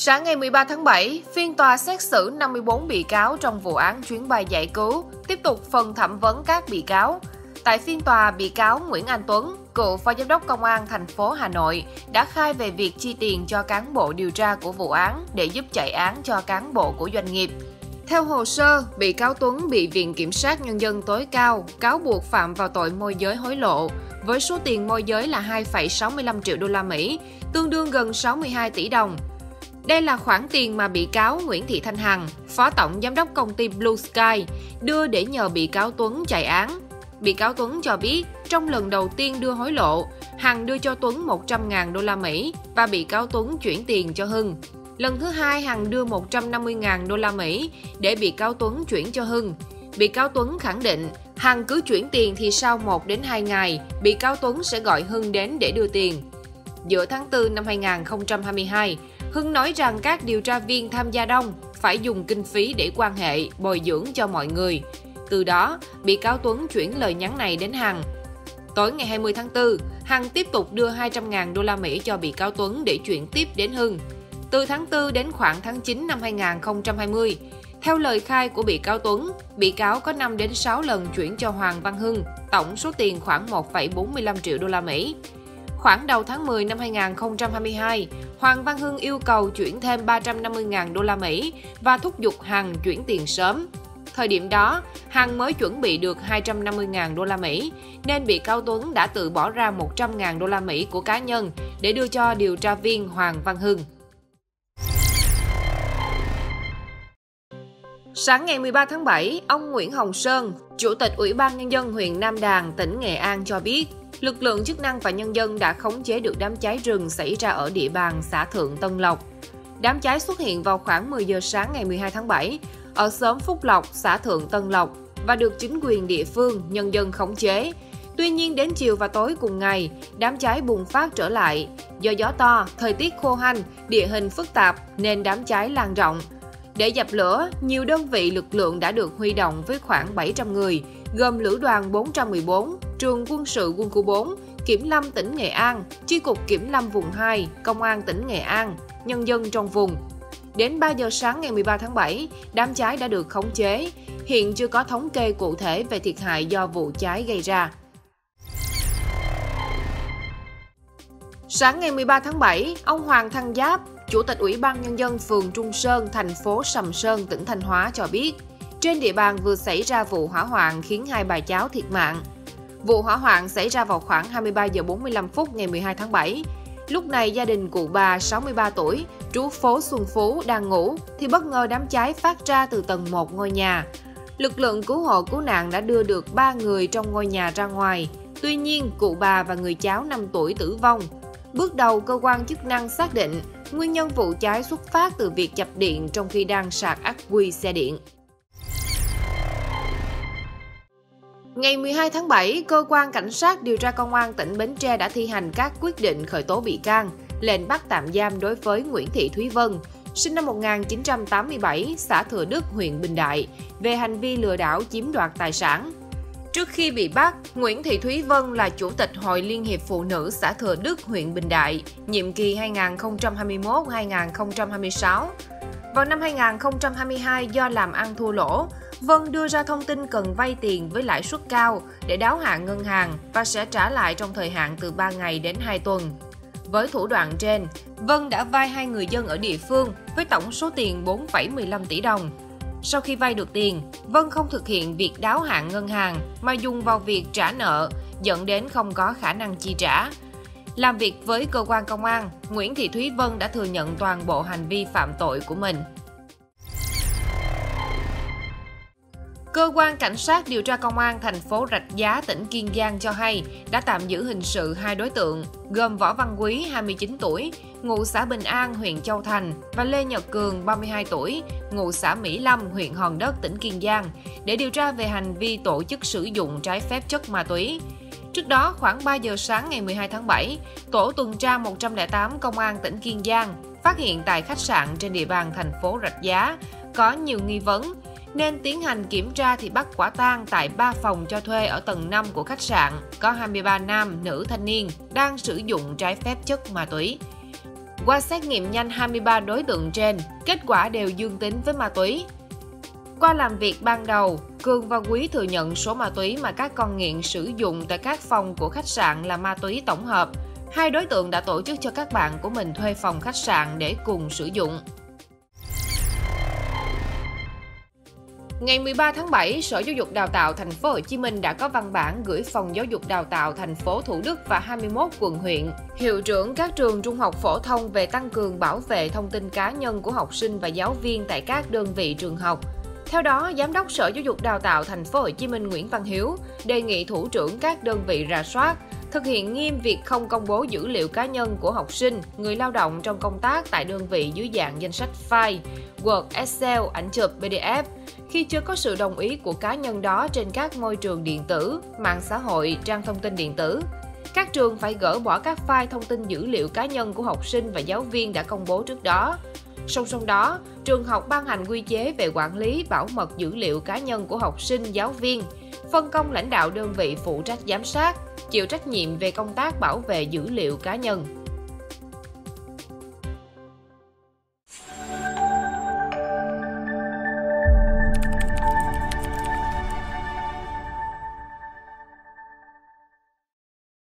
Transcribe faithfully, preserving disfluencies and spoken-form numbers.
Sáng ngày mười ba tháng bảy, phiên tòa xét xử năm mươi bốn bị cáo trong vụ án chuyến bay giải cứu, tiếp tục phần thẩm vấn các bị cáo. Tại phiên tòa, bị cáo Nguyễn Anh Tuấn, cựu Phó Giám đốc Công an thành phố Hà Nội, đã khai về việc chi tiền cho cán bộ điều tra của vụ án để giúp chạy án cho cán bộ của doanh nghiệp. Theo hồ sơ, bị cáo Tuấn bị Viện Kiểm sát Nhân dân tối cao cáo buộc phạm vào tội môi giới hối lộ, với số tiền môi giới là hai phẩy sáu mươi lăm triệu đô la Mỹ, tương đương gần sáu mươi hai tỷ đồng. Đây là khoản tiền mà bị cáo Nguyễn Thị Thanh Hằng, Phó Tổng Giám đốc công ty Blue Sky, đưa để nhờ bị cáo Tuấn chạy án. Bị cáo Tuấn cho biết, trong lần đầu tiên đưa hối lộ, Hằng đưa cho Tuấn một trăm nghìn đô la Mỹ và bị cáo Tuấn chuyển tiền cho Hưng. Lần thứ hai, Hằng đưa một trăm năm mươi nghìn đô la Mỹ để bị cáo Tuấn chuyển cho Hưng. Bị cáo Tuấn khẳng định, Hằng cứ chuyển tiền thì sau một đến hai ngày, bị cáo Tuấn sẽ gọi Hưng đến để đưa tiền. Giữa tháng tư năm hai nghìn không trăm hai mươi hai, Hưng nói rằng các điều tra viên tham gia đông phải dùng kinh phí để quan hệ, bồi dưỡng cho mọi người. Từ đó, bị cáo Tuấn chuyển lời nhắn này đến Hằng. Tối ngày hai mươi tháng tư, Hằng tiếp tục đưa hai trăm nghìn đô la Mỹ cho bị cáo Tuấn để chuyển tiếp đến Hưng. Từ tháng tư đến khoảng tháng chín năm hai nghìn không trăm hai mươi, theo lời khai của bị cáo Tuấn, bị cáo có năm đến sáu lần chuyển cho Hoàng Văn Hưng, tổng số tiền khoảng một phẩy bốn mươi lăm triệu đô la Mỹ. Khoảng đầu tháng mười năm hai nghìn không trăm hai mươi hai, Hoàng Văn Hưng yêu cầu chuyển thêm ba trăm năm mươi nghìn đô la Mỹ và thúc giục Hằng chuyển tiền sớm. Thời điểm đó, Hằng mới chuẩn bị được hai trăm năm mươi nghìn đô la Mỹ, nên bị cáo Tuấn đã tự bỏ ra một trăm nghìn đô la Mỹ của cá nhân để đưa cho điều tra viên Hoàng Văn Hưng. Sáng ngày mười ba tháng bảy, ông Nguyễn Hồng Sơn, Chủ tịch Ủy ban Nhân dân huyện Nam Đàn, tỉnh Nghệ An cho biết, lực lượng chức năng và nhân dân đã khống chế được đám cháy rừng xảy ra ở địa bàn xã Thượng Tân Lộc. Đám cháy xuất hiện vào khoảng mười giờ sáng ngày mười hai tháng bảy, ở xóm Phúc Lộc, xã Thượng Tân Lộc và được chính quyền địa phương, nhân dân khống chế. Tuy nhiên, đến chiều và tối cùng ngày, đám cháy bùng phát trở lại. Do gió to, thời tiết khô hanh, địa hình phức tạp nên đám cháy lan rộng. Để dập lửa, nhiều đơn vị lực lượng đã được huy động với khoảng bảy trăm người, gồm Lữ đoàn bốn trăm mười bốn, Trường Quân sự Quân khu bốn, Kiểm lâm tỉnh Nghệ An, Chi cục Kiểm lâm vùng hai, Công an tỉnh Nghệ An, nhân dân trong vùng. Đến ba giờ sáng ngày mười ba tháng bảy, đám cháy đã được khống chế. Hiện chưa có thống kê cụ thể về thiệt hại do vụ cháy gây ra. Sáng ngày mười ba tháng bảy, ông Hoàng Thăng Giáp, Chủ tịch Ủy ban Nhân dân phường Trung Sơn, thành phố Sầm Sơn, tỉnh Thanh Hóa cho biết, trên địa bàn vừa xảy ra vụ hỏa hoạn khiến hai bà cháu thiệt mạng. Vụ hỏa hoạn xảy ra vào khoảng hai mươi ba giờ bốn mươi lăm phút ngày mười hai tháng bảy. Lúc này, gia đình cụ bà sáu mươi ba tuổi, trú phố Xuân Phú đang ngủ, thì bất ngờ đám cháy phát ra từ tầng một ngôi nhà. Lực lượng cứu hộ cứu nạn đã đưa được ba người trong ngôi nhà ra ngoài. Tuy nhiên, cụ bà và người cháu năm tuổi tử vong. Bước đầu, cơ quan chức năng xác định nguyên nhân vụ cháy xuất phát từ việc chập điện trong khi đang sạc ắc quy xe điện. Ngày mười hai tháng bảy, Cơ quan Cảnh sát điều tra Công an tỉnh Bến Tre đã thi hành các quyết định khởi tố bị can, lệnh bắt tạm giam đối với Nguyễn Thị Thúy Vân, sinh năm một nghìn chín trăm tám mươi bảy, xã Thừa Đức, huyện Bình Đại, về hành vi lừa đảo chiếm đoạt tài sản. Trước khi bị bắt, Nguyễn Thị Thúy Vân là Chủ tịch Hội Liên hiệp Phụ nữ xã Thừa Đức, huyện Bình Đại, nhiệm kỳ hai nghìn không trăm hai mươi mốt đến hai nghìn không trăm hai mươi sáu. Vào năm hai nghìn không trăm hai mươi hai, do làm ăn thua lỗ, Vân đưa ra thông tin cần vay tiền với lãi suất cao để đáo hạn ngân hàng và sẽ trả lại trong thời hạn từ ba ngày đến hai tuần. Với thủ đoạn trên, Vân đã vay hai người dân ở địa phương với tổng số tiền bốn phẩy mười lăm tỷ đồng. Sau khi vay được tiền, Vân không thực hiện việc đáo hạn ngân hàng mà dùng vào việc trả nợ, dẫn đến không có khả năng chi trả. Làm việc với cơ quan công an, Nguyễn Thị Thúy Vân đã thừa nhận toàn bộ hành vi phạm tội của mình. Cơ quan Cảnh sát điều tra Công an thành phố Rạch Giá, tỉnh Kiên Giang cho hay đã tạm giữ hình sự hai đối tượng, gồm Võ Văn Quý, hai mươi chín tuổi, ngụ xã Bình An, huyện Châu Thành, và Lê Nhật Cường, ba mươi hai tuổi, ngụ xã Mỹ Lâm, huyện Hòn Đất, tỉnh Kiên Giang, để điều tra về hành vi tổ chức sử dụng trái phép chất ma túy. Trước đó, khoảng ba giờ sáng ngày mười hai tháng bảy, tổ tuần tra một không tám Công an tỉnh Kiên Giang phát hiện tại khách sạn trên địa bàn thành phố Rạch Giá có nhiều nghi vấn, nên tiến hành kiểm tra thì bắt quả tang tại ba phòng cho thuê ở tầng năm của khách sạn có hai mươi ba nam, nữ thanh niên đang sử dụng trái phép chất ma túy. Qua xét nghiệm nhanh hai mươi ba đối tượng trên, kết quả đều dương tính với ma túy. Qua làm việc ban đầu, Cường và Quý thừa nhận số ma túy mà các con nghiện sử dụng tại các phòng của khách sạn là ma túy tổng hợp. Hai đối tượng đã tổ chức cho các bạn của mình thuê phòng khách sạn để cùng sử dụng. Ngày mười ba tháng bảy, Sở Giáo dục Đào tạo Thành phố Hồ Chí Minh đã có văn bản gửi Phòng Giáo dục Đào tạo thành phố Thủ Đức và hai mươi mốt quận huyện, hiệu trưởng các trường trung học phổ thông về tăng cường bảo vệ thông tin cá nhân của học sinh và giáo viên tại các đơn vị trường học. Theo đó, Giám đốc Sở Giáo dục Đào tạo Thành phố Hồ Chí Minh Nguyễn Văn Hiếu đề nghị thủ trưởng các đơn vị rà soát, thực hiện nghiêm việc không công bố dữ liệu cá nhân của học sinh, người lao động trong công tác tại đơn vị dưới dạng danh sách file, Word, Excel, ảnh chụp, pê đê ép, khi chưa có sự đồng ý của cá nhân đó trên các môi trường điện tử, mạng xã hội, trang thông tin điện tử. Các trường phải gỡ bỏ các file thông tin dữ liệu cá nhân của học sinh và giáo viên đã công bố trước đó. Song song đó, trường học ban hành quy chế về quản lý bảo mật dữ liệu cá nhân của học sinh, giáo viên, phân công lãnh đạo đơn vị phụ trách giám sát, chịu trách nhiệm về công tác bảo vệ dữ liệu cá nhân.